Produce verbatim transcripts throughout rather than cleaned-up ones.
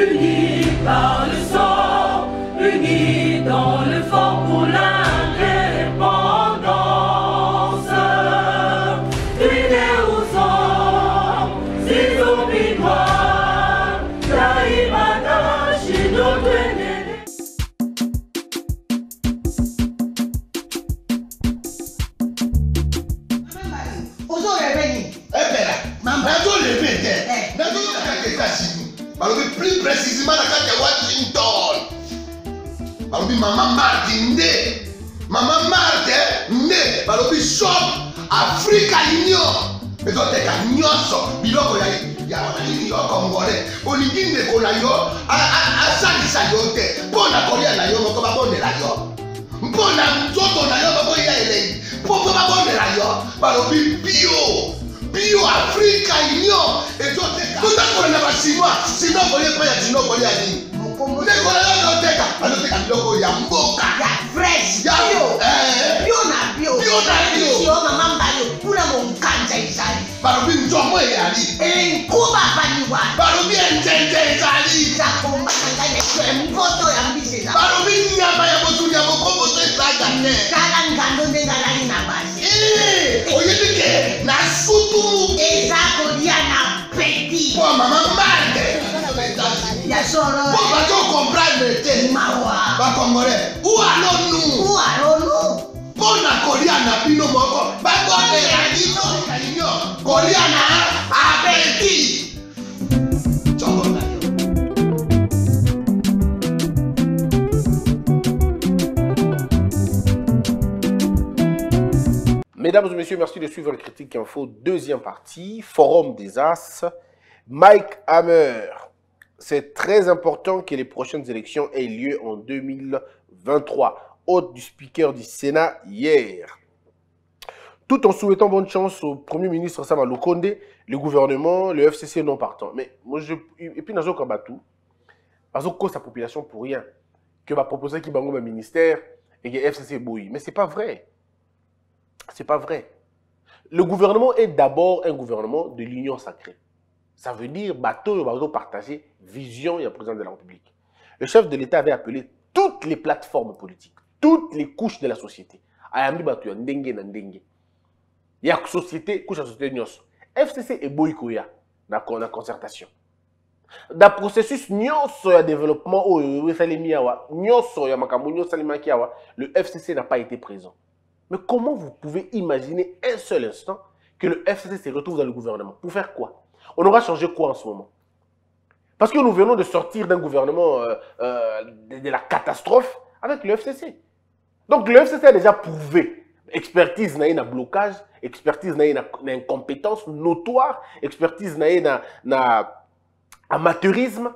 unis par le sang, unis dans le fort pour l'indépendance. Unis aux hommes, ces hommes noirs, Taïmana, chez notre aîné. Plus précisément dans la Washington. Balobi Maman Martin Nde. Maman Martin Nde. Balobi shop Africa Union. Mais donc t'es qu'à nyonso. Biloko ya ya wanani yo Congolais. Olingi ndeko na yo asalisa yo te. Mpona kolia na yo moko babondela yo. Mpona nzoto na yo moko ya elei. Mpo babondela yo. Balobi bio. Bio Africa Union. Et toi t'es qu'à. Tout à fait na basinois. Sinon kolia pa ya sinon kolia nini. Ndeko na yo noteka. Anoteka biloko ya mboka. Ya fresh. Ya bio. Eh. Bio na bio. Bio na bio. Yo mama mbayo. Kuna monkanja isali. Balobi nzomo eyali. Enkuba baniwa. Balobi enjenje ezali. Zakomba kangane kwe mpoto ya mbise za. Balobi nyama ya motu ya mokombo to ezaga ne. Kala ngando ndengalani na basi. Eh, oyebike na sutu. Ezako dia na peti. Po mama mande. Ya solo. Po bato comprendre te. Mawa. Ba Congolais. Où allons nous? Où allons-nous? Pour la Korea na bino moko. Ba bonne la bino na bino. Korea na appétit. Mesdames et messieurs, merci de suivre le Critique Info, deuxième partie, Forum des As. Mike Hammer, c'est très important que les prochaines élections aient lieu en deux mille vingt-trois. Hôte du speaker du Sénat hier. Tout en souhaitant bonne chance au Premier ministre Sama Lukonde, le gouvernement, le F C C non partant. Mais moi, je, et puis, dans ce cas, parce que sa population pour rien, que va proposer qu'il y ait un ministère et que le F C C bouille. Mais ce n'est pas vrai. C'est pas vrai. Le gouvernement est d'abord un gouvernement de l'union sacrée. Ça veut dire bateau et bateau partagé, vision et le président de la République. Le chef de l'État avait appelé toutes les plateformes politiques, toutes les couches de la société. Ayambi bateau ya ndenge na ndenge. Il y a société, couche de la société nyos. F C C et boykoya na la concertation. Dans le processus nyos ya développement au Salimiawa, nyos ya makambo nyos Salimiawa, le F C C n'a pas été présent. Mais comment vous pouvez imaginer un seul instant que le F C C se retrouve dans le gouvernement? Pour faire quoi? On aura changé quoi en ce moment? Parce que nous venons de sortir d'un gouvernement euh, euh, de, de la catastrophe avec le F C C. Donc le F C C a déjà prouvé. Expertise na blocage, expertise na incompétence notoire, expertise na amateurisme.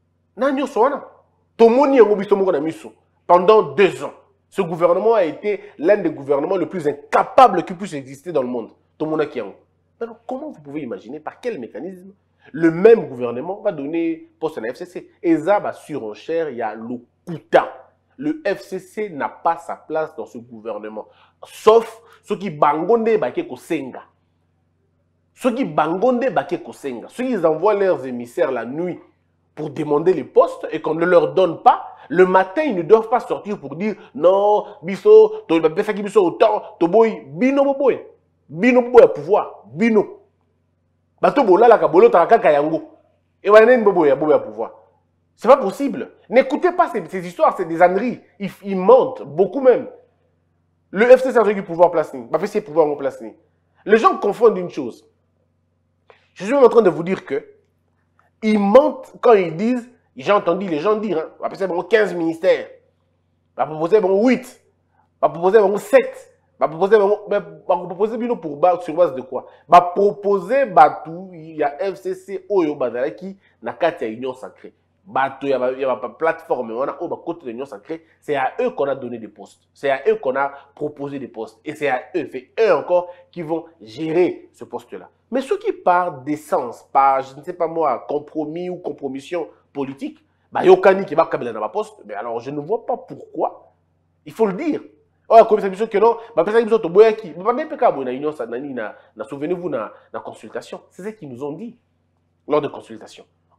Pendant deux ans. Ce gouvernement a été l'un des gouvernements les plus incapables qui puisse exister dans le monde. Alors, comment vous pouvez imaginer par quel mécanisme le même gouvernement va donner poste à la F C C? Et ça, bah, surenchère, il y a le Kouta. Le F C C n'a pas sa place dans ce gouvernement. Sauf ceux qui bangonde bake kosenga. Ceux qui bangonde bake kosenga. Ceux qui envoient leurs émissaires la nuit pour demander les postes et qu'on ne leur donne pas. Le matin, ils ne doivent pas sortir pour dire non, biso, to bapesa ki biso autant, to boy, bino boy, bino boy à pouvoir, bino. Bato bola la kabolo taraka kayango. Et wana boy à boy à pouvoir. C'est pas possible. N'écoutez pas ces, ces histoires, c'est des âneries. Ils, ils mentent, beaucoup même. Le F C C a du pouvoir placé. Bapé c'est pouvoir en placé. Les gens confondent une chose. Je suis même en train de vous dire que ils mentent quand ils disent. J'ai entendu les gens dire, hein, on va proposer quinze ministères, on va proposer huit, on va proposer sept, on va proposer, on va proposer pour base, sur base de quoi? On va proposer tout, il y a F C C, Oyo, Bazara qui n'a qu'à être union sacrée. Il y a une plateforme, on a au côté de l'union sacrée, c'est à eux qu'on a donné des postes, c'est à eux qu'on a proposé des postes, et c'est à eux, c'est eux encore qui vont gérer ce poste-là. Mais ceux qui partent d'essence, par, je ne sais pas moi, compromis ou compromission politique, bah, yokani qui va câbler dans ma poste, mais alors je ne vois pas pourquoi. Il faut le dire. Oh, comme ça, que non, bah, parce que vous avez qui, bah, même pas na union, na, na, souvenez-vous, na, na consultation. C'est ce qu'ils nous ont dit lors de consultation.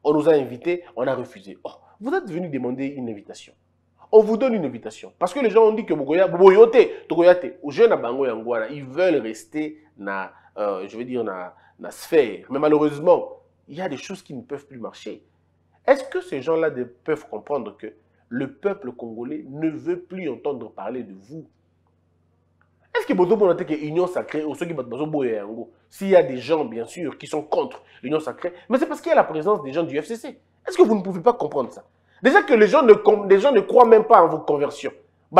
On nous a invités, on a refusé. Oh, vous êtes venu demander une invitation. On vous donne une invitation. Parce que les gens ont dit que Bogoya, Bogoyote, Togoyate, aux jeunes à Bango Yangwana, ils veulent rester dans, euh, je veux dire, dans la sphère. Mais malheureusement, il y a des choses qui ne peuvent plus marcher. Est-ce que ces gens-là peuvent comprendre que le peuple congolais ne veut plus entendre parler de vous? Est-ce que vous avez que l'union sacrée, ou ceux qui ont s'il y a des gens, bien sûr, qui sont contre l'union sacrée, mais c'est parce qu'il y a la présence des gens du F C C. Est-ce que vous ne pouvez pas comprendre ça? Déjà que les gens ne, les gens ne croient même pas en vos conversions.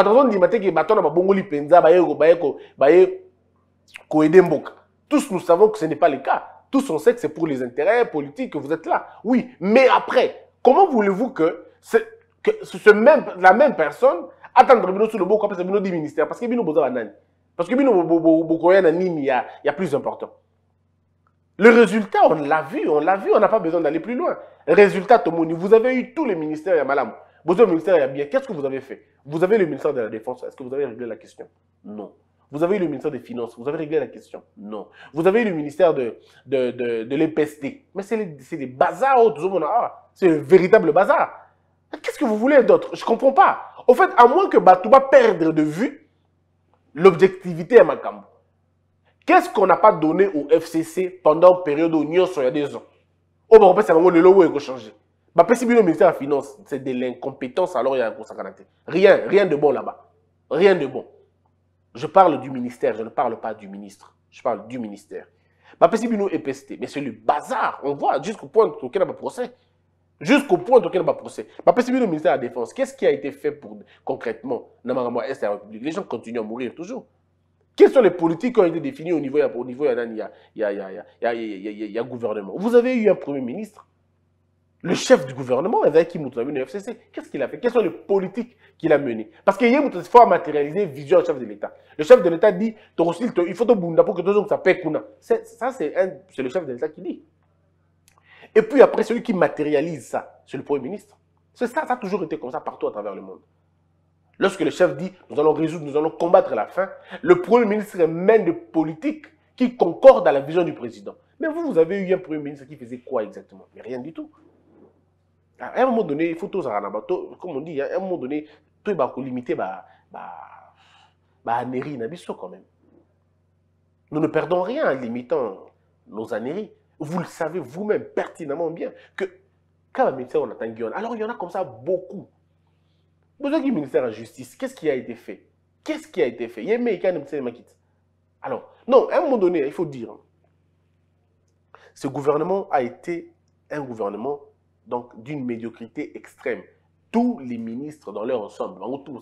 Tous nous savons que ce n'est pas le cas. Tous on sait que c'est pour les intérêts politiques que vous êtes là. Oui, mais après, comment voulez-vous que, que ce même, la même personne attendre sur le beau après du ministère? Parce que nous besoin de Parce que il y a, il y a plus important. Le résultat, on l'a vu, on l'a vu, on n'a pas besoin d'aller plus loin. Le résultat, Tomoni, vous avez eu tous les ministères, il y a Malam. Vous avez le ministère, il y a bien. Qu'est-ce que vous avez fait? Vous avez le ministère de la Défense. Est-ce que vous avez réglé la question? Non. Vous avez eu le ministère des Finances. Vous avez réglé la question? Non. Vous avez eu le ministère de, de, de, de l'E P S T. Mais c'est des bazars. C'est le véritable bazar. Qu'est-ce que vous voulez d'autre? Je ne comprends pas. Au fait, à moins que Batouba perdre de vue l'objectivité à Makambo. Qu'est-ce qu'on n'a pas donné au F C C pendant la période où Union il y a deux ans? Oh, bah, c'est vraiment le logo qui a changé. Bah, si le ministère de la Finance, c'est de l'incompétence, alors il y a un constat. Rien, rien de bon là-bas. Rien de bon. Je parle du ministère, je ne parle pas du ministre. Je parle du ministère. Bah, si le E P S T, mais c'est le bazar. On voit jusqu'au point où il n'y a pas de procès. Jusqu'au point où il n'y a pas de procès. Bah, si le ministère de la Défense, qu'est-ce qui a été fait pour, concrètement, dans la Est de la République? Les gens continuent à mourir toujours. Quelles sont les politiques qui ont été définies au niveau, au niveau il y a, il y a, il y a, il y a, il y a, il y a gouvernement? Vous avez eu un premier ministre, le chef du gouvernement, avec qui Moutouna le F C C. Qu'est-ce qu'il a fait? Quelles sont les politiques qu'il a menées? Parce qu'il y a il faut matérialiser vision du chef de l'État. Le chef de l'État dit, il faut te bunda pour que tout le monde s'appelle Kuna. Ça, c'est le chef de l'État qui dit. Et puis après, celui qui matérialise ça, c'est le premier ministre. C'est ça, ça a toujours été comme ça partout à travers le monde. Lorsque le chef dit, nous allons résoudre, nous allons combattre la faim, le premier ministre mène des politiques qui concordent à la vision du président. Mais vous, vous avez eu un premier ministre qui faisait quoi exactement? Mais rien du tout. À un moment donné, il faut tous, comme on dit, à un moment donné, tout est limité à Néri, quand même. Nous ne perdons rien en limitant nos anéries. Vous le savez vous-même pertinemment bien que quand le ministère on attend Guillaume, alors il y en a comme ça beaucoup. Vous avez le ministère de la Justice, qu'est-ce qui a été fait? Qu'est-ce qui a été fait? Il y a un mec qui a un maquette. Alors, non, à un moment donné, il faut dire, ce gouvernement a été un gouvernement d'une médiocrité extrême. Tous les ministres dans leur ensemble,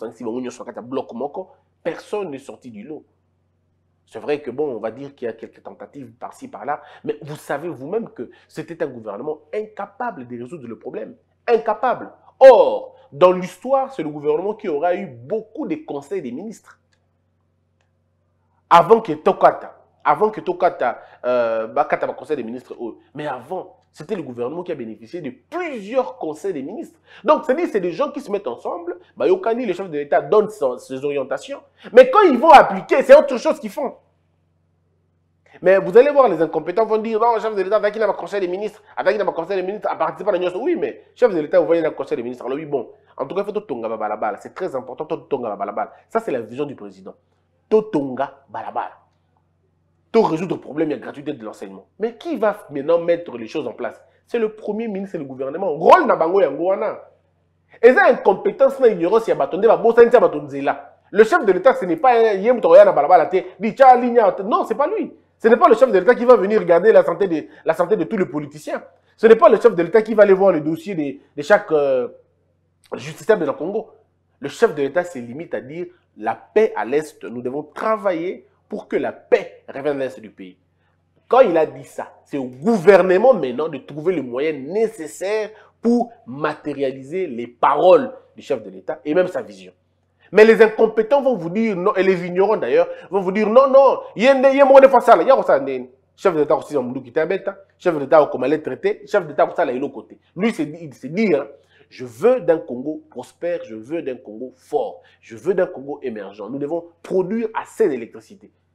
personne n'est sorti du lot. C'est vrai que, bon, on va dire qu'il y a quelques tentatives par-ci, par-là, mais vous savez vous-même que c'était un gouvernement incapable de résoudre le problème. Incapable. Or, dans l'histoire, c'est le gouvernement qui aura eu beaucoup de conseils des ministres. Avant que Tokata, avant que Tokata, euh, Bakata, conseil des ministres, mais avant, c'était le gouvernement qui a bénéficié de plusieurs conseils des ministres. Donc, c'est-à-dire c'est des gens qui se mettent ensemble, bah, Yokani, le chef de l'État, donne ses orientations, mais quand ils vont appliquer, c'est autre chose qu'ils font. Mais vous allez voir, les incompétents vont dire, non, le chef de l'État, avec il a un conseil des ministres, avec il a un conseil des ministres, à participer à la nation. Oui, mais chef de l'État, vous voyez un conseil des ministres. Alors oui, bon, en tout cas, il faut Totonga Balabala. C'est très important, Totonga Balabala. Ça, c'est la vision du président. Totonga Balabala. Tout résoudre le problème, il y a gratuité de l'enseignement. Mais qui va maintenant mettre les choses en place? C'est le premier ministre et le gouvernement. Rôle Nabango Yangoana. Et ça, incompétence, l'ignorance, il y a bâtonné, le chef de l'État, ce n'est pas un Yem Toyana Balabala, dit Tcha Ligna. Non, ce n'est pas lui. Ce n'est pas le chef de l'État qui va venir regarder la santé de, la santé de tous les politiciens. Ce n'est pas le chef de l'État qui va aller voir le dossier de, de chaque euh, justiciable de la Congo. Le chef de l'État se limite à dire la paix à l'Est, nous devons travailler pour que la paix revienne à l'Est du pays. Quand il a dit ça, c'est au gouvernement maintenant de trouver le moyen nécessaire pour matérialiser les paroles du chef de l'État et même sa vision. Mais les incompétents vont vous dire non, et les ignorants d'ailleurs, vont vous dire non, non, il y a un face à la chef d'État aussi, chef d'État comment les traiter, chef d'État aussi, il est côté. Lui, il se dit, je veux d'un Congo prospère, je veux d'un Congo fort, je veux d'un Congo émergent. Nous devons produire assez d'électricité.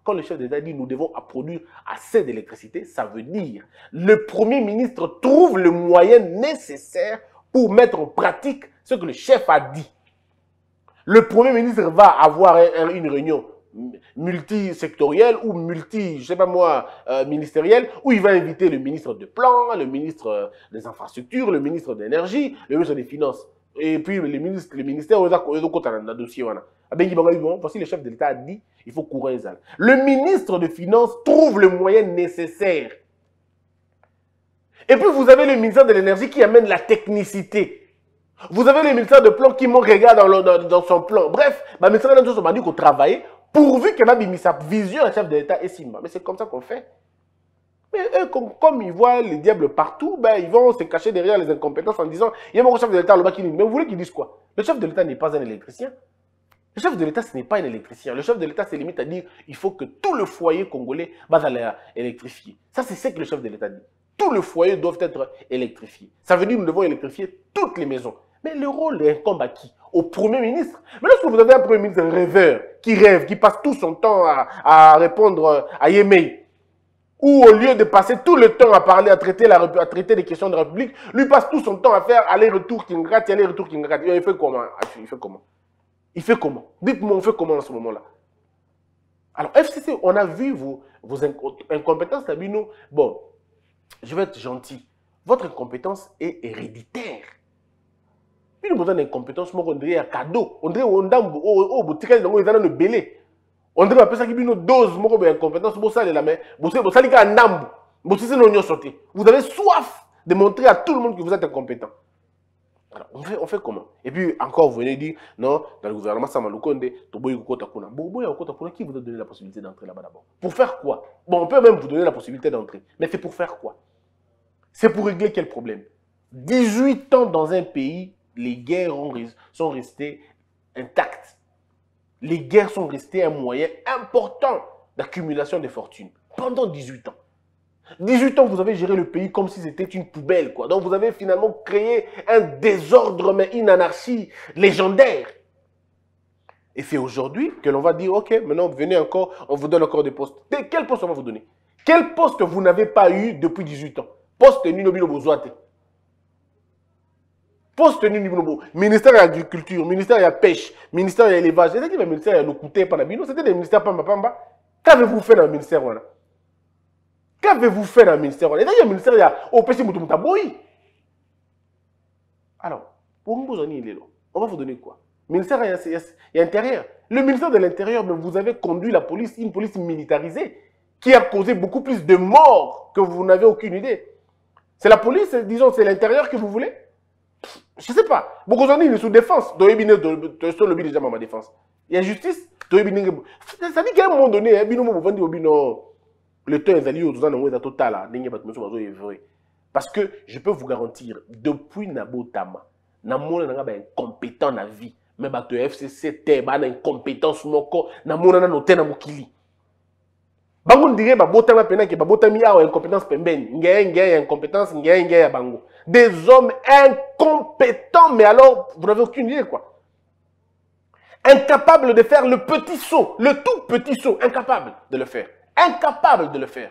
Quand le chef d'État dit nous devons produire assez d'électricité, ça veut dire le Premier ministre trouve le moyen nécessaire pour mettre en pratique ce que le chef a dit. Le Premier ministre va avoir un, un, une réunion multisectorielle ou multi, je sais pas moi, euh, ministérielle, où il va inviter le ministre de plan, le ministre des infrastructures, le ministre de l'énergie, le ministre des finances. Et puis le ministre, le ministère, on a un dossier. Voici le chef de l'État a dit, il faut courir les ailes. Le ministre de Finances trouve le moyen nécessaire. Et puis vous avez le ministère de l'énergie qui amène la technicité. Vous avez le ministère de plan qui manque regard dans, le, dans, dans son plan. Bref, le ministère de l'énergie m'a dit qu'on travaillait pourvu qu'elle a mis sa vision à chef de l'État et Simba. Mais c'est comme ça qu'on fait. Mais eux, comme, comme ils voient les diables partout, ben, ils vont se cacher derrière les incompétences en disant il y a mon chef de l'État là-bas qui dit. Mais vous voulez qu'ils disent quoi? Le chef de l'État n'est pas un électricien. Le chef de l'État, ce n'est pas un électricien. Le chef de l'État, c'est limite à dire il faut que tout le foyer congolais va aller électrifier. Ça, c'est ce que le chef de l'État dit. Tous les foyers doivent être électrifiés. Ça veut dire que nous devons électrifier toutes les maisons. Mais le rôle incombe à qui? Au Premier ministre. Mais lorsque vous avez un Premier ministre rêveur, qui rêve, qui passe tout son temps à, à répondre à Yémei, ou au lieu de passer tout le temps à parler, à traiter, la, à traiter des questions de la République, lui passe tout son temps à faire aller-retour Kingrati, aller-retour Kingrati. Il fait comment? Il fait comment? Il fait comment? Dites-moi, on fait comment en ce moment-là? Alors, F C C, on a vu vos, vos incompétences, nous. Bon, je vais être gentil. Votre incompétence est héréditaire. Puis nous avons une incompétence, on dirait un cadeau. On dirait un dambo, oh, boutique, on est dans le belé. On dirait que ça qui est une dose, mon incompétence, vous savez la main, vous savez, vous savez un dambo, vous savez l'oignon sauté. Vous avez soif de montrer à tout le monde que vous êtes incompétent. Alors, on fait, on fait comment? Et puis, encore, vous venez dire, non, dans le gouvernement, ça m'a le conde, Toboy Kota Kuna. Boboy Kota Kuna, qui vous a donné la possibilité d'entrer là-bas d'abord? Pour faire quoi? Bon, on peut même vous donner la possibilité d'entrer. Mais c'est pour faire quoi? C'est pour régler quel problème? dix-huit ans dans un pays, les guerres ont, sont restées intactes. Les guerres sont restées un moyen important d'accumulation de fortunes. Pendant dix-huit ans. dix-huit ans, vous avez géré le pays comme si c'était une poubelle, quoi. Donc, vous avez finalement créé un désordre, mais une anarchie légendaire. Et c'est aujourd'hui que l'on va dire, ok, maintenant, venez encore, on vous donne encore des postes. Quel poste on va vous donner? Quel poste vous n'avez pas eu depuis dix-huit ans? Poste Nino Bino Bozoate. Poste Nino Bino Bozoate. Ministère de l'Agriculture, ministère de la Pêche, ministère de l'Élevage. C'est-à-dire que le ministère de l'Okuté, c'était des ministères Pamba Pamba. Qu'avez-vous fait dans le ministère? Voilà. Qu'avez-vous fait dans le ministère? Il y a un ministère, il y a au P C Moutoumtaboui. Alors, pour nous, on va vous donner quoi? Ministère, il y a intérieur. Le ministère de l'Intérieur, vous avez conduit la police, une police militarisée, qui a causé beaucoup plus de morts que vous n'avez aucune idée. C'est la police, disons, c'est l'intérieur que vous voulez? Je ne sais pas. Beaucoup de gens sont sous défense. Il y a défense. Il y a justice. Ça dit qu'à un moment donné, le temps est allé au total. Parce que je peux vous garantir, depuis Nabotama, Namona n'a pas incompétent dans la vie. Mais le F C C, il y a une incompétence. Namona n'a pas incompétence. Bango dirait ba botama pena ke ba botami a incompétence pembeni ngaya ngaya incompétence ngaya ngaya bango des hommes incompétents mais alors vous n'avez aucune idée quoi, incapables de faire le petit saut, le tout petit saut, incapables de le faire, incapables de le faire.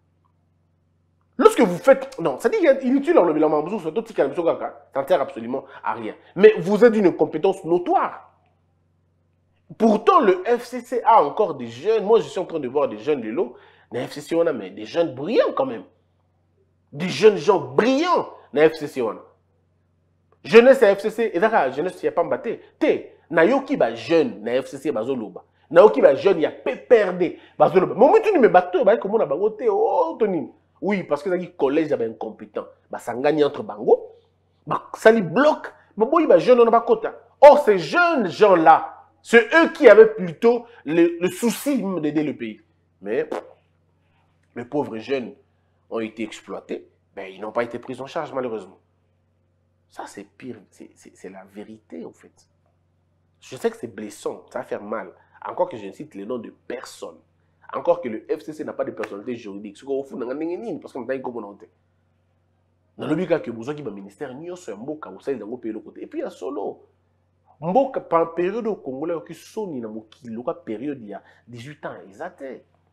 Lorsque vous faites non, ça dit inutile dans le bilan tout ça ne sert absolument à rien, mais vous êtes d'une compétence notoire. Pourtant, le F C C a encore des jeunes. Moi, je suis en train de voir des jeunes de l'eau. Dans le F C C, on a mais des jeunes brillants quand même. Des jeunes gens brillants dans le F C C. On a. Jeunesse à F C C, et d'accord, jeunesse, il n'y a pas mbatté. Té, nayoki ba jeune dans le F C C, bazoloba. Nayoki ba jeune, il y a P P R D, bazoloba. Mais moi, tu ne me bateau, bah, comment on a bagoté, oh, Tony. Oui, parce que ça dit collège, il y a incompétent. Bah, ça gagne entre bango. Bah, ça lui bloque. Bah, bon, il y a jeune, on a pas quota. Or, ces jeunes gens-là, c'est eux qui avaient plutôt le, le souci d'aider le pays. Mais pff, les pauvres jeunes ont été exploités, ben, ils n'ont pas été pris en charge malheureusement. Ça c'est pire, c'est la vérité en fait. Je sais que c'est blessant, ça va faire mal. Encore que je ne cite les noms de personne. Encore que le F C C n'a pas de personnalité juridique. Ce qu'on fout dans le parce qu'on n'a pas comme on dans le cas que vous avez un ministère, nous sommes un beau cas, vous avez un pays de l'autre côté. Et puis il y a solo. Mboka par période au Congolais qui sonne dans mon kilo période il y a dix-huit ans exact.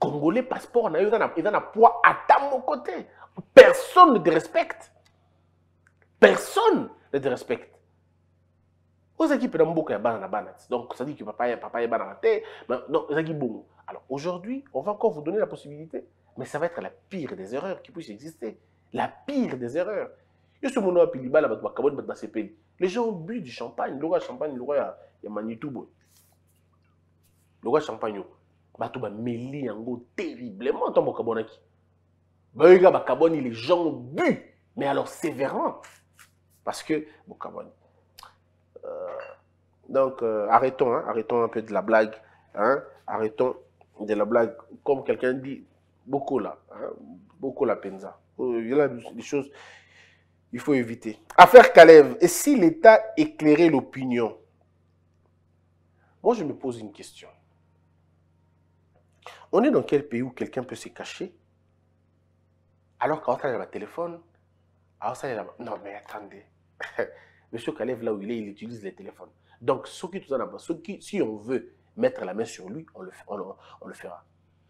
Congolais, passeport, il y a un poids à ta mon côté. Personne ne te respecte. Personne ne te respecte. Aux équipes de Mboka, donc ça dit que papa papa est banaté. Non, c'est bon. Alors aujourd'hui, on va encore vous donner la possibilité, mais ça va être la pire des erreurs qui puisse exister. La pire des erreurs. Les gens bu du champagne, le roi champagne, le roi il y a Manitobo. Le roi champagne, Batouba Meli Yango terriblement dans Bokabonaki. Baïga Bakaboni, les gens bu, mais alors sévèrement. Parce que Bokaboni. Euh, donc euh, arrêtons, hein, arrêtons un peu de la blague. Hein, arrêtons de la blague. Comme quelqu'un dit, beaucoup là. Hein, beaucoup la penza. Il y a des choses. Il faut éviter. Affaire Kalev. Et si l'État éclairait l'opinion? Moi, je me pose une question. On est dans quel pays où quelqu'un peut se cacher alors quand on a le téléphone, alors ça, il a... Non, mais attendez. Monsieur Kalev, là où il est, il utilise les téléphones. Donc, ceux qui, tout en ceux qui, si on veut mettre la main sur lui, on le, on le, on le fera.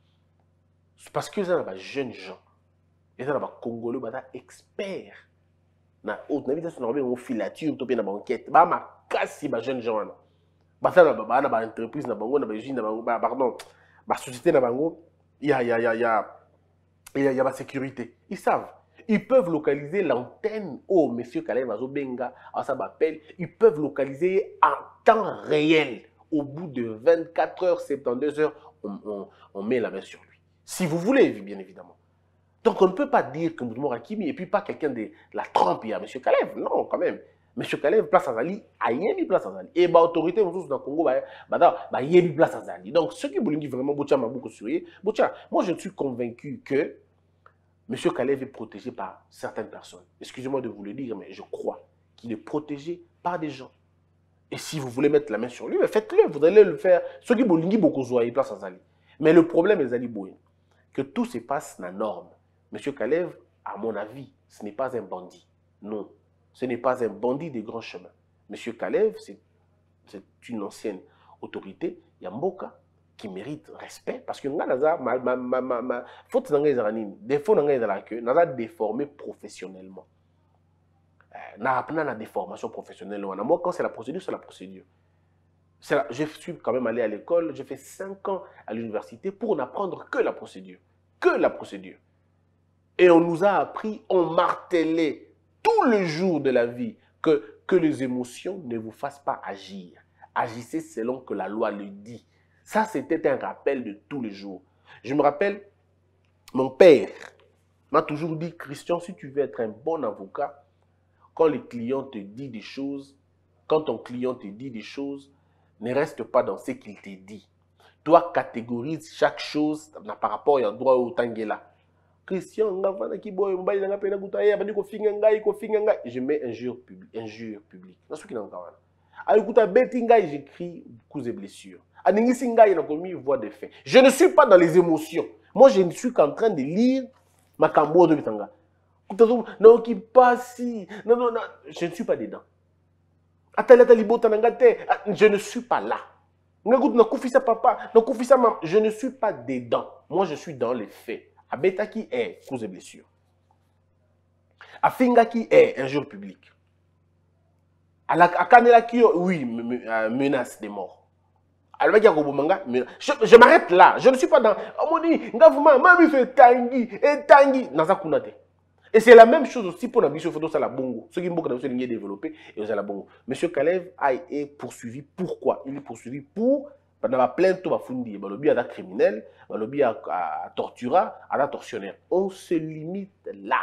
Parce que ça, a des jeunes gens. Et ça, a des Congolais, des experts. Na autre na vida sonore on filature to pe na banquette ba ma kasi ba jeune gens na ba ça na ba na ba entreprise na bango na ba usine na bango ba pardon ba société na bango il y a il y a il y a il y a il y a ba sécurité ils savent ils peuvent localiser l'antenne oh monsieur Kalev Azo Benga à ça m'appelle ils peuvent localiser en temps réel au bout de vingt-quatre heures soixante-douze heures on, on, on met la main sur lui si vous voulez bien évidemment. Donc, on ne peut pas dire que Moudmour Hakimi et puis pas quelqu'un de la trempe, il y a M. Kalev. Non, quand même. M. Kalev, place à Zali, a yébi place à Zali. Et bah, autorité, dans le Congo, bah, yébi place à Zali. Donc, ceux qui voulaient dire vraiment, Boucha m'a beaucoup souri. Boucha, moi, je suis convaincu que M. Kalev est protégé par certaines personnes. Excusez-moi de vous le dire, mais je crois qu'il est protégé par des gens. Et si vous voulez mettre la main sur lui, faites-le. Vous allez le faire. Ceux qui voulaient dire beaucoup souri, place à Zali. Mais le problème est Zali Boué, que tout se passe dans la norme. Monsieur Kalev, à mon avis, ce n'est pas un bandit. Non, ce n'est pas un bandit des grands chemins. Monsieur Kalev, c'est une ancienne autorité, Yamboka, qui mérite respect. Parce que Naza, ma, ma, ma, ma, ma, faute d'anglais, défaut d'anglais dans la queue, Naza déformé professionnellement. N'a pas de déformation professionnelle. Moi, quand c'est la procédure, c'est la procédure. La, je suis quand même allé à l'école, j'ai fait cinq ans à l'université pour n'apprendre que la procédure. Que la procédure. Et on nous a appris, on martelait tous les jours de la vie que, que les émotions ne vous fassent pas agir. Agissez selon que la loi le dit. Ça, c'était un rappel de tous les jours. Je me rappelle, mon père m'a toujours dit, Christian, si tu veux être un bon avocat, quand le client te dit des choses, quand ton client te dit des choses, ne reste pas dans ce qu'il te dit. Toi, catégorise chaque chose par rapport à un droit au Tangela. Christian, je mets injure publique. Injure publique. J'écris coups et blessures. Je ne suis pas dans les émotions. Moi, je ne suis qu'en train de lire ma cambo de Bitanga. Non, qui passe. Non, non, non. Je ne suis pas dedans. Je ne suis pas là. Je ne suis pas dedans. Moi, je suis dans les faits. Abeta qui est cause de blessure. Afinga qui est injure publique. Akanela qui oui, menace de mort. Je, je m'arrête là. Je ne suis pas dans. Et c'est la même chose aussi pour la mission photo la bongo. Ce qui est développé et la bongo. Monsieur Kalev a été poursuivi. Pourquoi? Il est poursuivi pour dans la plainte va fundi, le lobby à criminel, le lobby à tortura, à la tortionnaire. On se limite là.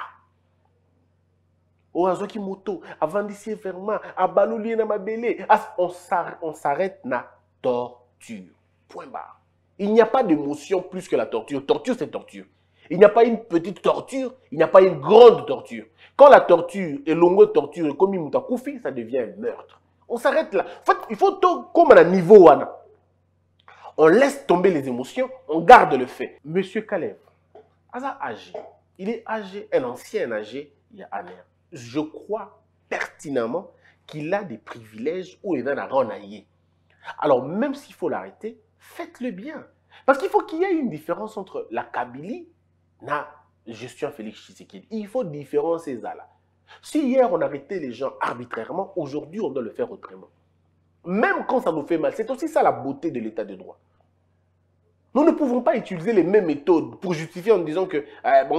Au azoki moto, avant d'ici vraiment, à balouli na mabélé, on s'arrête na torture. Point barre. Il n'y a pas d'émotion plus que la torture. Torture, c'est torture. Il n'y a pas une petite torture, il n'y a pas une grande torture. Quand la torture est longue torture, comme il m'a koufi, ça devient un meurtre. On s'arrête là. En fait, il faut tout comme à un niveau. On laisse tomber les émotions, on garde le fait. Monsieur Kalev, Aza âgé, il est âgé, un ancien âgé, il y a un an. Je crois pertinemment qu'il a des privilèges où il en a renaillé. Alors, même s'il faut l'arrêter, faites-le bien. Parce qu'il faut qu'il y ait une différence entre la Kabylie et la gestion Félix Tshisekedi. Il faut différencier ça là. Si hier on arrêtait les gens arbitrairement, aujourd'hui on doit le faire autrement. Même quand ça nous fait mal, c'est aussi ça la beauté de l'état de droit. Nous ne pouvons pas utiliser les mêmes méthodes pour justifier en disant que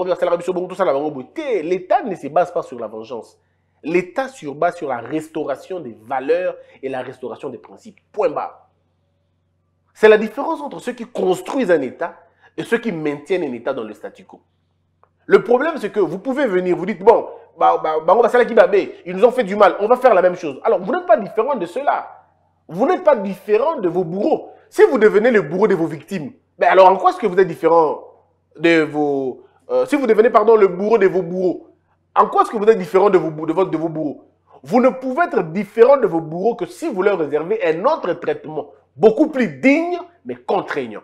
l'État ne se base pas sur la vengeance. L'État se base sur la restauration des valeurs et la restauration des principes. Point barre. C'est la différence entre ceux qui construisent un État et ceux qui maintiennent un État dans le statu quo. Le problème, c'est que vous pouvez venir, vous dites, bon, bah, bah, bah, ils nous ont fait du mal, on va faire la même chose. Alors, vous n'êtes pas différent de ceux-là. Vous n'êtes pas différent de vos bourreaux. Si vous devenez le bourreau de vos victimes, ben alors en quoi est-ce que vous êtes différent de vos... Euh, si vous devenez, pardon, le bourreau de vos bourreaux, en quoi est-ce que vous êtes différent de vos, de, votre, de vos bourreaux? Vous ne pouvez être différent de vos bourreaux que si vous leur réservez un autre traitement, beaucoup plus digne, mais contraignant.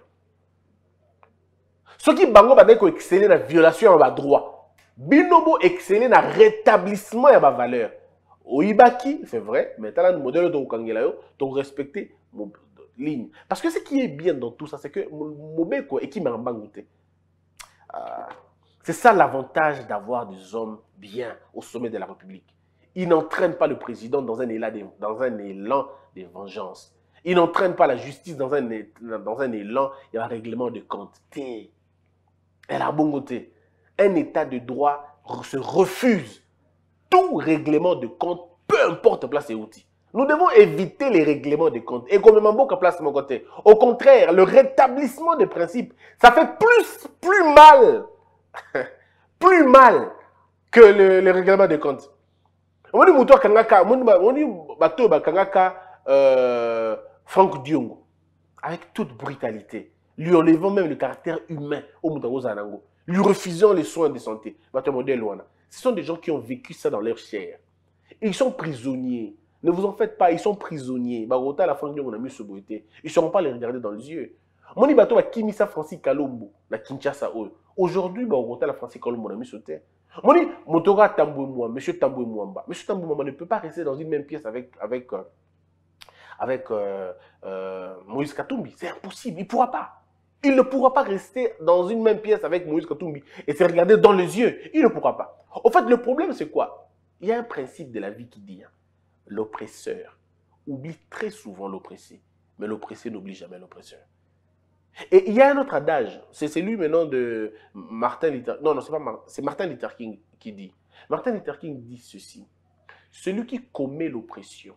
Ce qui bango va exceller dans la violation de la droit. Binobo exceller dans le rétablissement de la valeur. Oibaki, c'est vrai, mais tu as le modèle de Kangelayo, tu respecter mon ligne. Parce que ce qui est bien dans tout ça, c'est que Mobeko et qui m'a embangouté. C'est ça l'avantage d'avoir des hommes bien au sommet de la République. Ils n'entraînent pas le président dans un élan de, dans un élan de vengeance. Ils n'entraînent pas la justice dans un, dans un élan, il y a un règlement de compte. Elle a bon côté. Un état de droit se refuse tout règlement de compte, peu importe place et outils. Nous devons éviter les règlements de compte. Et comme même beaucoup place mon côté. Au contraire, le rétablissement des principes, ça fait plus, plus mal, plus mal que le, le règlement de compte. On dit Moutoua Kangaka, on dit Bateau Kangaka, euh, Franck Diongo, avec toute brutalité, lui enlevant même le caractère humain au Moutango Zanango, lui refusant les soins de santé. Ce sont des gens qui ont vécu ça dans leur chair. Ils sont prisonniers. Ne vous en faites pas, ils sont prisonniers. Bagota, la Franck Diongo, on a mis ce beauté. Ils ne sauront pas les regarder dans les yeux. Moni Bateau a Kimisa Francis Kalombo, la Kinshasa. Aujourd'hui, Bagota, la Francis Kalombo, on a mis ce terre. Moni, Motora Tamboué Mouamba, monsieur Tamboué Mouamba. Monsieur Tamboué Mouamba ne peut pas rester dans une même pièce avec, avec, euh, avec euh, euh, Moïse Katumbi. C'est impossible, il ne pourra pas. Il ne pourra pas rester dans une même pièce avec Moïse Katumbi et se regarder dans les yeux. Il ne pourra pas. En fait, le problème, c'est quoi? Il y a un principe de la vie qui dit, hein, l'oppresseur oublie très souvent l'oppressé, mais l'oppressé n'oublie jamais l'oppresseur. Et il y a un autre adage, c'est celui maintenant de Martin Luther, non, non, c'est pas Martin, c'est Martin Luther King qui dit. Martin Luther King dit ceci: celui qui commet l'oppression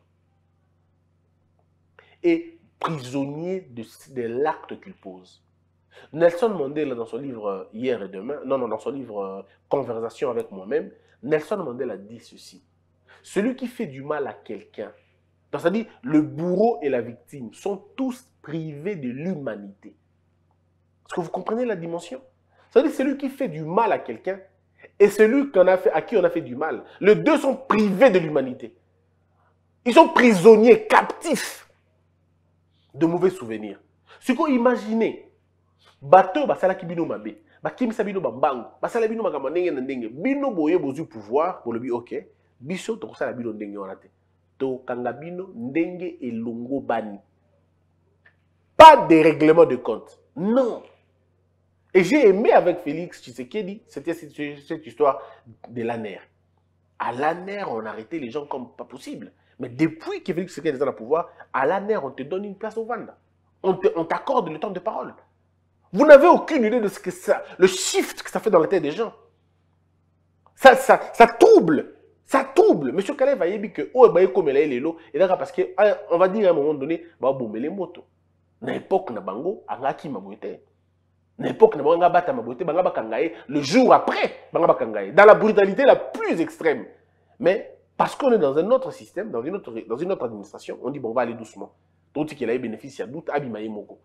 est prisonnier de, de l'acte qu'il pose. Nelson Mandela, dans son livre Hier et Demain, non, non, dans son livre Conversation avec moi-même, Nelson Mandela dit ceci: celui qui fait du mal à quelqu'un, c'est-à-dire le bourreau et la victime, sont tous privés de l'humanité. Est-ce que vous comprenez la dimension? C'est-à-dire celui qui fait du mal à quelqu'un et celui qu'on a fait, à qui on a fait du mal. Les deux sont privés de l'humanité. Ils sont prisonniers, captifs de mauvais souvenirs. Ce qu'on imagine, bateau, basala kibino mabe, bakim sabino bambango, basala bino makambo ndenge na ndenge, bino boye bozu pouvoir, pour le bi ok, biso to sala bino ndenge on a te. To kanga bino ndenge elongo bani. Pas de règlement de compte. Non. Et j'ai aimé avec Félix Tshisekedi, c'était cette histoire de l'A N R. À l'A N R, on arrêtait les gens comme pas possible. Mais depuis que Félix Tshisekedi est dans le pouvoir, à l'A N R, on te donne une place au Vanda. On t'accorde le temps de parole. Vous n'avez aucune idée de ce que ça, le shift que ça fait dans la tête des gens. Ça, ça, ça trouble. Ça trouble. Monsieur Calais va dire que, oh, bah, comme elle est l'élo, et d'accord, parce qu'on va dire à un moment donné, bah, bon, mais les motos. Dans l'époque, na bango, angaki mabouete. Dans l'époque, na bango, bata mabouete, banga bakangaye, le jour après, banga bakangaye. Dans la brutalité la plus extrême. Mais, parce qu'on est dans un autre système, dans une autre, dans une autre administration, on dit, bon, on va aller doucement. Donc, qu'il a eu bénéfice, il y a doute, Abimaye Moko.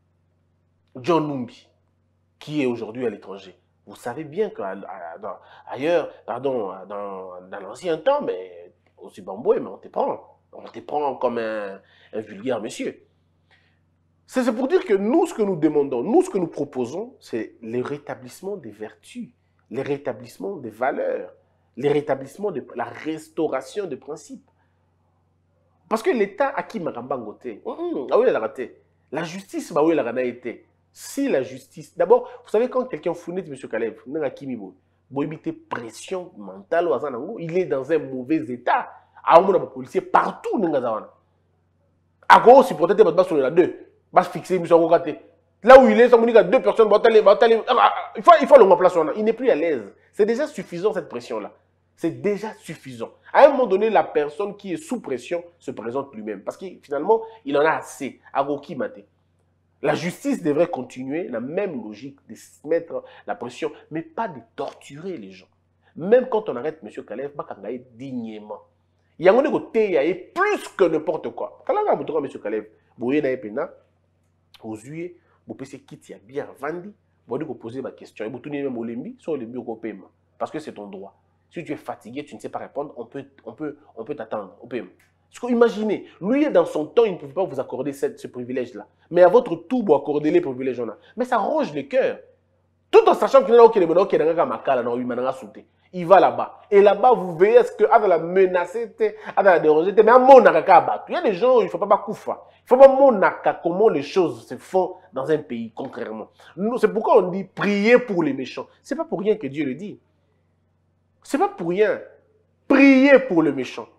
John Numbi, qui est aujourd'hui à l'étranger. Vous savez bien qu'ailleurs, pardon, dans, dans l'ancien temps, mais aussi Bamboué, mais on te prend. On te prend comme un, un vulgaire monsieur. C'est pour dire que nous, ce que nous demandons, nous, ce que nous proposons, c'est le rétablissement des vertus, le rétablissement des valeurs, le rétablissement de la restauration des principes. Parce que l'État a qui m'a raté. Ah oui, il a raté. La justice, bah oui, elle a été. Si la justice... D'abord, vous savez, quand quelqu'un fournit M. Kalev, pression mentale, il est dans un mauvais état. Il y a des policiers partout. À quoi aussi peut-être sur les deux, va se fixer là où il est, il y a deux personnes, il faut, il faut le remplacer. Il n'est plus à l'aise. C'est déjà suffisant cette pression-là. C'est déjà suffisant. À un moment donné, la personne qui est sous pression se présente lui-même. Parce que finalement, il en a assez. La justice devrait continuer la même logique de se mettre la pression, mais pas de torturer les gens. Même quand on arrête M. Kalev, il y a dignement. Il y a un côté, il y a plus que n'importe quoi. Quand on a M. Kalev, vous voyez, aux yeux, vous pouvez quitter bien vendu, vous pouvez poser ma question. Et vous tournez même au limbi, sur le bureau paiement. Parce que c'est ton droit. Si tu es fatigué, tu ne sais pas répondre, on peut, on peut, on peut t'attendre au paiement. Parce que imaginez, lui, dans son temps, il ne pouvait pas vous accorder cette, ce privilège-là. Mais à votre tour, vous accordez les privilèges-là. Mais ça ronge le cœur. Tout en sachant qu'il y a un qui est il va là-bas. Et là-bas, vous verrez ce que la menacer, la déranger, mais à mon il y a des gens, il ne faut pas koufa. Il ne faut pas monaka comment les choses se font dans un pays, contrairement. C'est pourquoi on dit prier pour les méchants. Ce n'est pas pour rien que Dieu le dit. Ce n'est pas pour rien. Prier pour le méchant.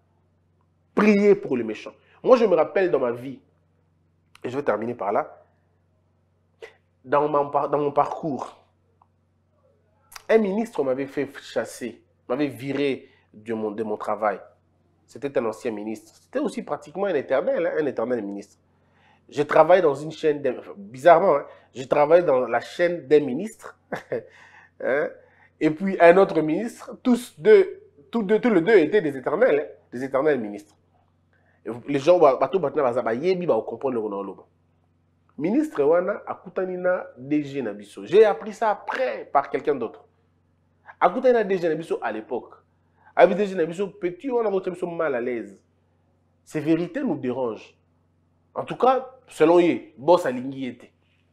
Prier pour le méchant. Moi, je me rappelle dans ma vie, et je vais terminer par là, dans mon, dans mon parcours, un ministre m'avait fait chasser, m'avait viré de mon, de mon travail. C'était un ancien ministre. C'était aussi pratiquement un éternel, hein, un éternel ministre. Je travaille dans une chaîne, bizarrement, hein, je travaille dans la chaîne des ministres, hein, et puis un autre ministre, tous deux, tous, deux, tous les deux étaient des éternels, hein, des éternels ministres. Et les gens, bateau batna bazaba yebi ba comprendre le ronaldo. Ministre wana akutanina D G Nabiso. J'ai appris ça après par quelqu'un d'autre. Akutanina D G Nabiso à l'époque. Avec D G Nabiso petit, on a votre mal à l'aise. Ces vérités nous dérangent. En tout cas, selon eux, boss alingi était.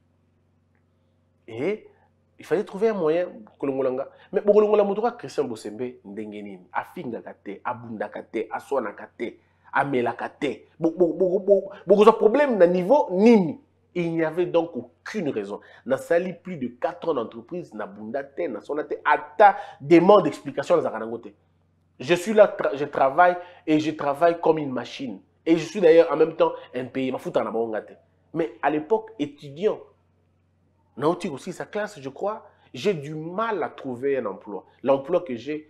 Et il fallait trouver un moyen pour le Molanga. Mais pour le Molanga, Christian Bossembe, Ndengenin, Afinga Kate, Abunda Kate, Aswana Kate, Amela Kate. Beaucoup de problèmes dans le niveau Nini. Il n'y avait donc aucune raison. N'a sali plus de quatre ans d'entreprise, n'a bundate, n'a sonate, ata demande d'explication dans Zaranangote. Je suis là, je travaille et je travaille comme une machine. Et je suis d'ailleurs en même temps un pays. Mais à l'époque, étudiant, Nauti aussi sa classe, je crois, j'ai du mal à trouver un emploi. L'emploi que j'ai,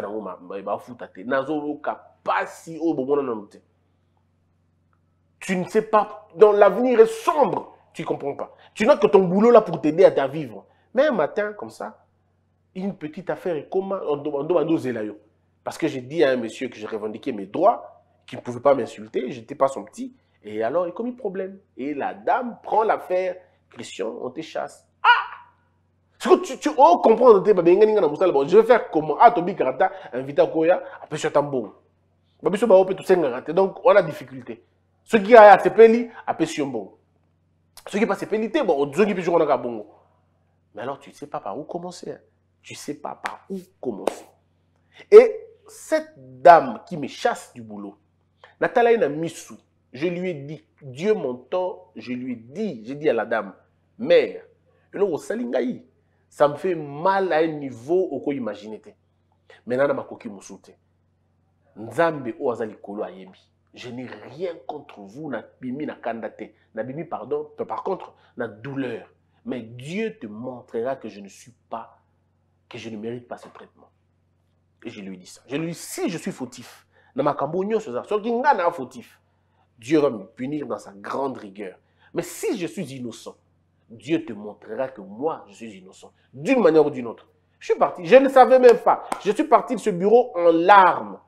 tu ne sais pas, dans l'avenir est sombre, tu ne comprends pas. Tu n'as que ton boulot là pour t'aider à ta vivre. Mais un matin, comme ça, une petite affaire est comme parce que j'ai dit à un monsieur que je revendiquais mes droits, qu'il ne pouvait pas m'insulter, je n'étais pas son petit. Et alors, il a commis problème. Et la dame prend l'affaire, Christian, on te chasse. Ah! Ce que tu, tu oh, comprends, je vais faire comment? Ah, Tobi Karata, invité à Koya, après sur Tambo. Donc, on a difficulté. Ce qui a à Sepeli, après sur bon. Ce qui n'est pas Sepeli, bon, on dit que on a bon. Mais alors, tu ne sais pas par où commencer. Hein. Tu ne sais pas par où commencer. Et cette dame qui me chasse du boulot, Nathalie Missou, je lui ai dit, Dieu m'entend, je lui ai dit, j'ai dit à la dame, mère, ça me fait mal à un niveau au quoi imaginer. Maintenant, ma coquille m'a sauté. Nzambe o azali kolo ayebi. Je n'ai rien contre vous, na bimi na kandate, na bimi pardon, par contre, na douleur. Mais Dieu te montrera que je ne suis pas, que je ne mérite pas ce traitement. Et je lui ai dit ça. Je lui ai dit, si je suis fautif, na makambonyo sur ça, sur qui n'a fautif, Dieu va me punir dans sa grande rigueur. Mais si je suis innocent, Dieu te montrera que moi, je suis innocent. D'une manière ou d'une autre. Je suis parti. Je ne savais même pas. Je suis parti de ce bureau en larmes.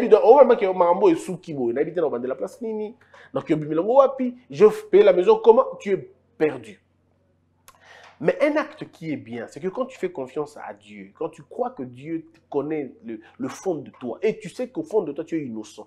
Je paye la maison. Comment? Tu es perdu. Mais un acte qui est bien, c'est que quand tu fais confiance à Dieu, quand tu crois que Dieu connaît le, le fond de toi, et tu sais qu'au fond de toi, tu es innocent.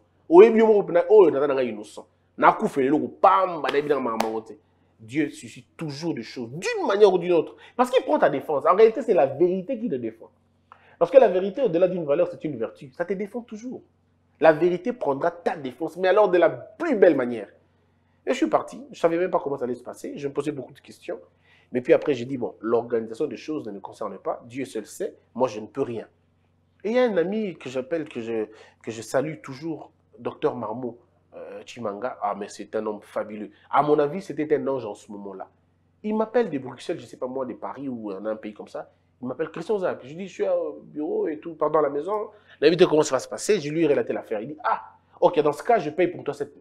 Dieu suscite toujours des choses, d'une manière ou d'une autre. Parce qu'il prend ta défense. En réalité, c'est la vérité qui te défend. Parce que la vérité, au-delà d'une valeur, c'est une vertu. Ça te défend toujours. La vérité prendra ta défense, mais alors de la plus belle manière. Et je suis parti. Je ne savais même pas comment ça allait se passer. Je me posais beaucoup de questions. Mais puis après, j'ai dit, bon, l'organisation des choses ne me concerne pas. Dieu seul sait. Moi, je ne peux rien. Et il y a un ami que j'appelle, que je, que je salue toujours, docteur Marmot euh, Chimanga. Ah, mais c'est un homme fabuleux. À mon avis, c'était un ange en ce moment-là. Il m'appelle de Bruxelles, je ne sais pas moi, de Paris ou dans un pays comme ça. Il m'appelle Christian Zap. Je lui dis, je suis au bureau et tout, pardon, à la maison. Il m'a dit comment ça va se passer. Je lui ai relaté l'affaire. Il dit, ah, ok, dans ce cas, je paye pour toi cette.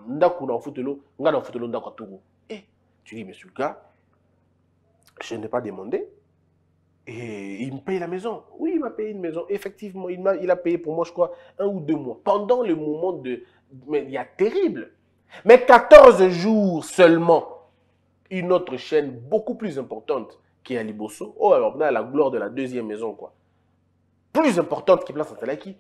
Et tu dis, monsieur le gars, je n'ai pas demandé. Et il me paye la maison. Oui, il m'a payé une maison. Effectivement, il a, il a payé pour moi, je crois, un ou deux mois. Pendant le moment de. Mais il y a terrible. Mais quatorze jours seulement, une autre chaîne beaucoup plus importante qui est à Liboso. Oh, alors on a la gloire de la deuxième maison, quoi. Plus importante qui place en Talaki,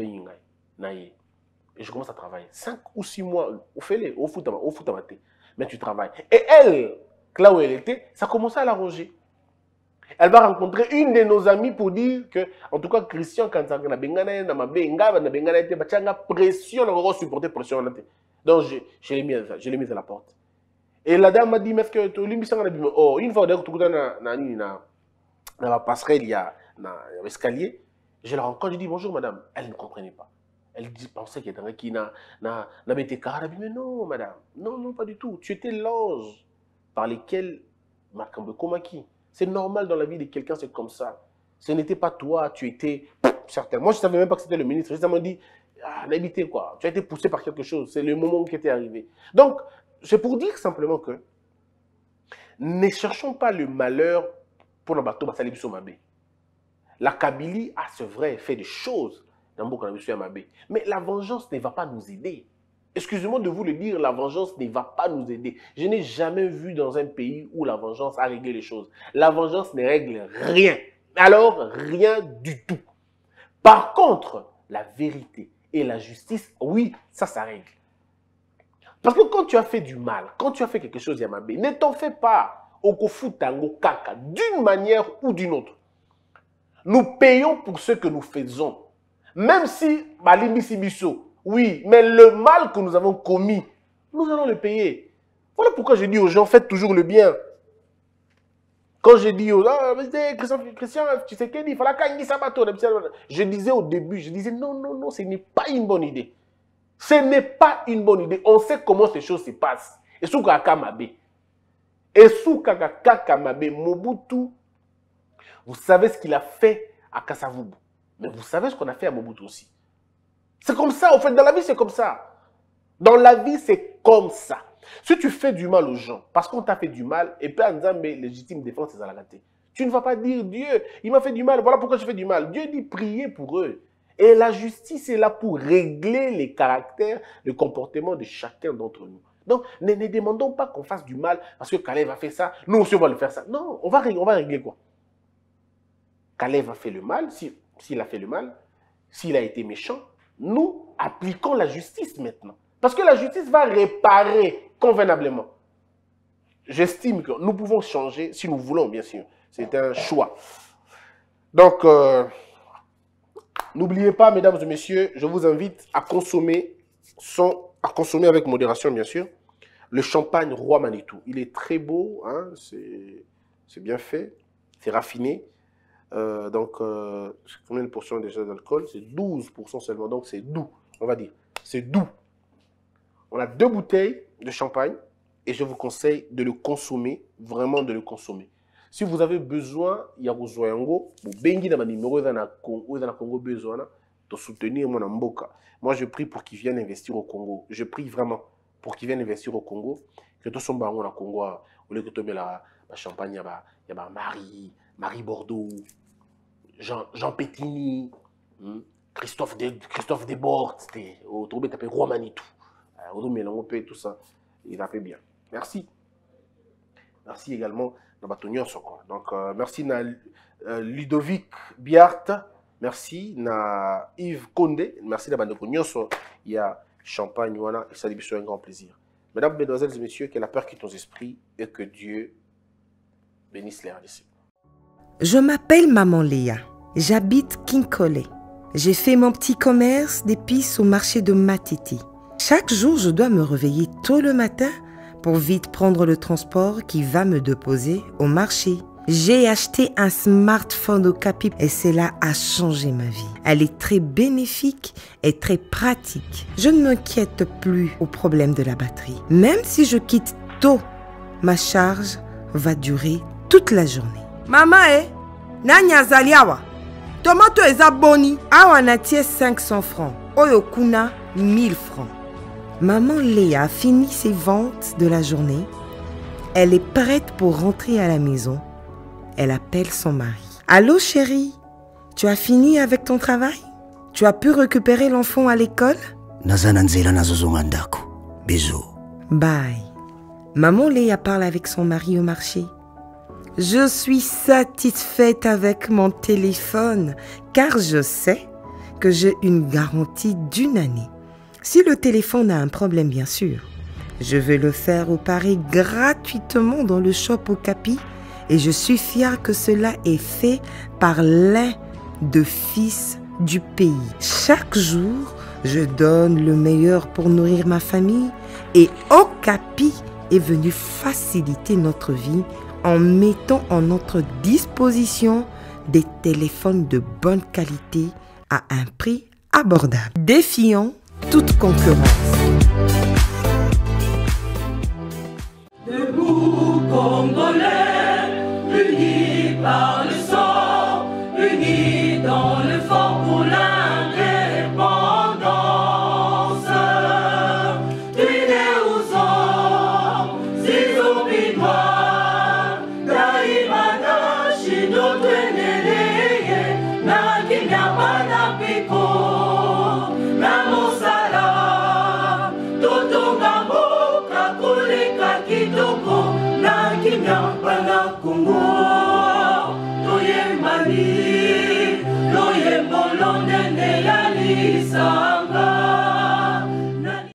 et je commence à travailler. Cinq ou six mois, au fait, au foot, au foot, mais tu travailles. Et elle, là où elle était, ça commençait à l'arranger. Elle va rencontrer une de nos amies pour dire que, en tout cas, Christian, quand ça a bengana, na mabenga, na bengana, était bachanga pression, on va supporter pression. Donc, je, je l'ai mis, je l'ai mis à la porte. Et la dame m'a dit, mais est-ce que tu l'imbi sang dit, oh, une fois d'ailleurs, tu as na na na na la passerelle, il y a na l'escalier. Je la rencontre, je dis bonjour madame. Elle ne comprenait pas. Elle dit, pensait qu'il y avait qui na na na bête carré. Mais non, madame, non, non, pas du tout. Tu étais l'ange par lesquels Makambe Komaki. C'est normal dans la vie de quelqu'un, c'est comme ça. Ce n'était pas toi, tu étais certain. Moi, je ne savais même pas que c'était le ministre. Je m'a dit, ah, n'habitez quoi. Tu as été poussé par quelque chose. C'est le moment qui était arrivé. Donc, c'est pour dire simplement que ne cherchons pas le malheur pour le bateau Basalibiso Mabé. La Kabylie a ce vrai effet de choses dans le Mabé. Mais la vengeance ne va pas nous aider. Excusez-moi de vous le dire, la vengeance ne va pas nous aider. Je n'ai jamais vu dans un pays où la vengeance a réglé les choses. La vengeance ne règle rien. Alors, rien du tout. Par contre, la vérité et la justice, oui, ça, ça règle. Parce que quand tu as fait du mal, quand tu as fait quelque chose, Yamabé, ne t'en fais pas au kofutango kaka, d'une manière ou d'une autre. Nous payons pour ce que nous faisons. Même si, Balimisibiso, oui, mais le mal que nous avons commis, nous allons le payer. Voilà pourquoi je dis aux gens, faites toujours le bien. Quand je dis aux gens, Christian, Christian, tu sais qu'il fallait qu'il sabato. Je disais au début, je disais non, non, non, ce n'est pas une bonne idée. Ce n'est pas une bonne idée. On sait comment ces choses se passent. Et sous Kakamabe. Et sous Kakamabe, Mobutu, vous savez ce qu'il a fait à Kasavubu. Mais vous savez ce qu'on a fait à Mobutu aussi. C'est comme ça, en fait, dans la vie, c'est comme ça. Dans la vie, c'est comme ça. Si tu fais du mal aux gens, parce qu'on t'a fait du mal, et puis en disant, mais légitime défense, c'est à la gâter. Tu ne vas pas dire, Dieu, il m'a fait du mal, voilà pourquoi je fais du mal. Dieu dit, priez pour eux. Et la justice est là pour régler les caractères, le comportement de chacun d'entre nous. Donc, ne, ne demandons pas qu'on fasse du mal, parce que Kalev a fait ça, nous aussi on va le faire ça. Non, on va, on va régler quoi? Kalev a fait le mal, s'il si, a fait le mal, s'il a été méchant, nous appliquons la justice maintenant. Parce que la justice va réparer convenablement. J'estime que nous pouvons changer si nous voulons, bien sûr. C'est un choix. Donc, euh, n'oubliez pas, mesdames et messieurs, je vous invite à consommer, sans, à consommer avec modération, bien sûr, le champagne Roi Manitou. Il est très beau, hein, c'est bien fait, c'est raffiné. Euh, donc, euh, combien de portions déjà d'alcool? C'est douze pour cent seulement, donc c'est doux, on va dire. C'est doux. On a deux bouteilles de champagne et je vous conseille de le consommer, vraiment de le consommer. Si vous avez besoin, il y a besoin vous bengi dans ma numéro dans la Congo besoin de soutenir mon mboka. Moi, je prie pour qu'ils viennent investir au Congo. Je prie vraiment pour qu'ils viennent investir au Congo. Que tout son baron au Congo, au lieu que tu mets la champagne, il y a il y a Marie, Marie Bordeaux, Jean, Jean Pétini, hmm, Christophe de Christophe Desbordes, c'était au trouvé tapé Roi Manitou. Au mélange tout ça, il a fait bien. Merci. Merci également donc euh, merci na euh, Ludovic Biart, merci na Yves Condé, merci na Bandeko Nyonso, il y a champagne wana et ça lui soit un grand plaisir. Mesdames, mesdemoiselles et messieurs, que la peur quitte nos esprits et que Dieu bénisse les R D C. Je m'appelle Maman Léa, j'habite Kinkole. J'ai fait mon petit commerce d'épices au marché de Matiti. Chaque jour, je dois me réveiller tôt le matin pour vite prendre le transport qui va me déposer au marché. J'ai acheté un smartphone Okapi et cela a changé ma vie. Elle est très bénéfique et très pratique. Je ne m'inquiète plus au problème de la batterie. Même si je quitte tôt, ma charge va durer toute la journée. Maman, eh? Nani azali awa? Tomato eza boni. Awa natie cinq cents francs. Oyokuna mille francs. Maman Léa a fini ses ventes de la journée. Elle est prête pour rentrer à la maison. Elle appelle son mari. Allô chérie, tu as fini avec ton travail? Tu as pu récupérer l'enfant à l'école? Bisous. Bye. Maman Léa parle avec son mari au marché. Je suis satisfaite avec mon téléphone car je sais que j'ai une garantie d'une année. Si le téléphone a un problème, bien sûr, je vais le faire réparer gratuitement dans le shop Okapi et je suis fière que cela est fait par l'un des fils du pays. Chaque jour, je donne le meilleur pour nourrir ma famille et Okapi est venu faciliter notre vie en mettant en notre disposition des téléphones de bonne qualité à un prix abordable, défiant toute concurrence. Debout, Congo.